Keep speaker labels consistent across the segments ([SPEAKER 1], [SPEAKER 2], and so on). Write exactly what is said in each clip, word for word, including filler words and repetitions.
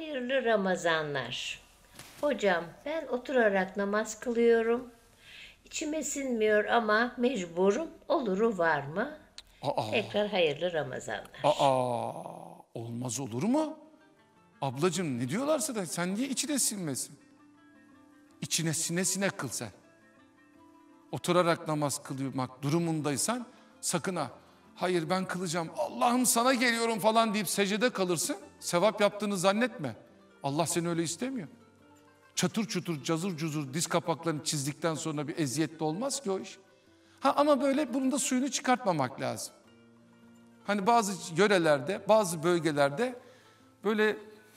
[SPEAKER 1] Hayırlı Ramazanlar. Hocam ben oturarak namaz kılıyorum. İçime sinmiyor ama mecburum. Oluru var mı?
[SPEAKER 2] Aa,
[SPEAKER 1] Tekrar hayırlı Ramazanlar.
[SPEAKER 2] aa, olmaz olur mu? Ablacığım ne diyorlarsa da sen niye içine sinmesin? İçine sine sine kıl sen. Oturarak namaz kılmak durumundaysan sakın ha. Hayır ben kılacağım, Allah'ım sana geliyorum falan deyip secdede kalırsın. Sevap yaptığını zannetme. Allah seni öyle istemiyor. Çatır çutur, cazır cuzur diz kapaklarını çizdikten sonra bir eziyet de olmaz ki o iş. Ha ama böyle bunun da suyunu çıkartmamak lazım. Hani bazı yörelerde, bazı bölgelerde böyle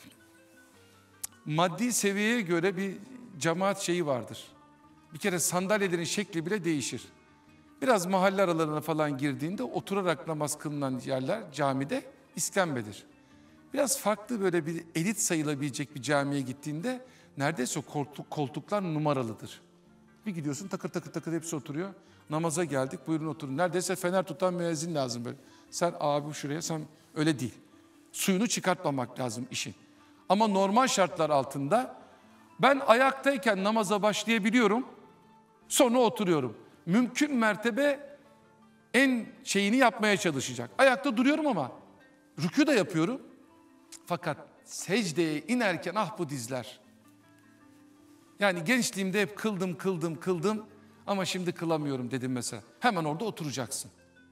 [SPEAKER 2] maddi seviyeye göre bir cemaat şeyi vardır. Bir kere sandalyelerin şekli bile değişir. Biraz mahalle aralarına falan girdiğinde oturarak namaz kılınan yerler camide iskembedir. Biraz farklı böyle bir elit sayılabilecek bir camiye gittiğinde neredeyse koltuk, koltuklar numaralıdır. Bir gidiyorsun takır takır takır hepsi oturuyor. Namaza geldik buyurun oturun. Neredeyse fener tutan müezzin lazım böyle. Sen abi şuraya, sen öyle değil. Suyunu çıkartmamak lazım işin. Ama normal şartlar altında ben ayaktayken namaza başlayabiliyorum. Sonra oturuyorum. Mümkün mertebe en şeyini yapmaya çalışacak. Ayakta duruyorum ama rükû da yapıyorum. Fakat secdeye inerken ah bu dizler. Yani gençliğimde hep kıldım kıldım kıldım ama şimdi kılamıyorum dedim mesela. Hemen orada oturacaksın.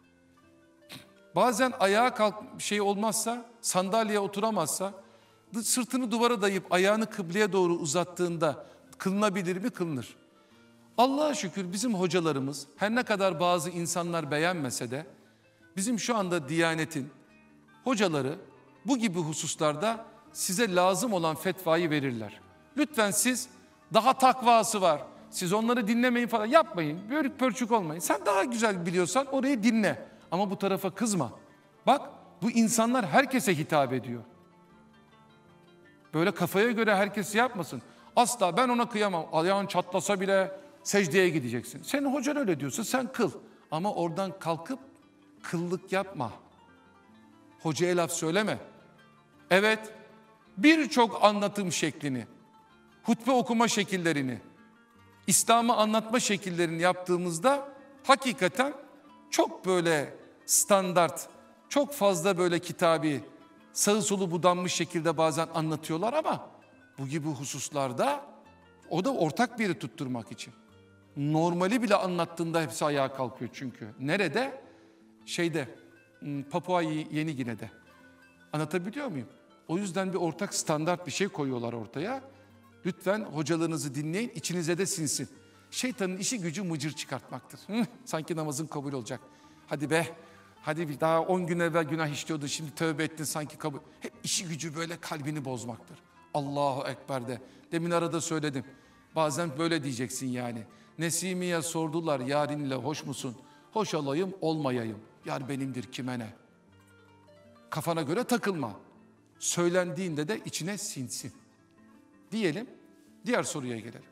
[SPEAKER 2] Bazen ayağa kalk şey olmazsa, sandalyeye oturamazsa, sırtını duvara dayayıp ayağını kıbleye doğru uzattığında kılınabilir mi? Kılınır. Allah'a şükür bizim hocalarımız her ne kadar bazı insanlar beğenmese de bizim şu anda Diyanet'in hocaları bu gibi hususlarda size lazım olan fetvayı verirler. Lütfen siz daha takvası var, siz onları dinlemeyin falan yapmayın, bölük pörçük olmayın. Sen daha güzel biliyorsan orayı dinle ama bu tarafa kızma. Bak bu insanlar herkese hitap ediyor. Böyle kafaya göre herkes yapmasın. Asla ben ona kıyamam. Ayağın çatlasa bile secdeye gideceksin. Senin hocan öyle diyorsa sen kıl. Ama oradan kalkıp kıllık yapma. Hocaya laf söyleme. Evet, birçok anlatım şeklini, hutbe okuma şekillerini, İslam'ı anlatma şekillerini yaptığımızda hakikaten çok böyle standart, çok fazla böyle kitabi, sağı solu budanmış şekilde bazen anlatıyorlar ama bu gibi hususlarda o da ortak bir yeri tutturmak için. Normali bile anlattığında hepsi ayağa kalkıyor çünkü. Nerede? Şeyde, Papua Yeni Gine'de. Anlatabiliyor muyum? O yüzden bir ortak standart bir şey koyuyorlar ortaya. Lütfen hocalarınızı dinleyin, içinize de sinsin. Şeytanın işi gücü mıcır çıkartmaktır. Hı, sanki namazın kabul olacak. Hadi be, hadi bir daha on gün evvel günah işliyordun, şimdi tövbe ettin sanki kabul. Hep işi gücü böyle kalbini bozmaktır. Allahu Ekber de. Demin arada söyledim. Bazen böyle diyeceksin yani. Nesimiye sordular yarinle hoş musun? Hoş olayım olmayayım. Yar benimdir kime ne? Kafana göre takılma. Söylendiğinde de içine sinsin. Diyelim, diğer soruya gelelim.